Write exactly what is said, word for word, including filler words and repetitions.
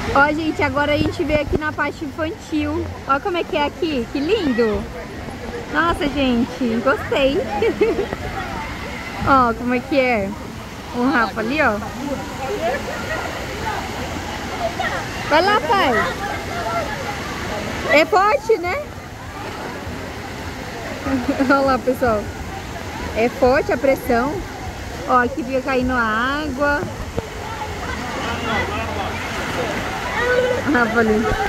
Ó, gente, agora a gente veio aqui na parte infantil. Ó como é que é aqui, que lindo. Nossa, gente, gostei. Ó, como é que é. O Rafa ali, ó. Vai lá, pai. É forte, né? Olha lá, pessoal. É forte a pressão. Ó, aqui fica caindo a água. Rafa ali.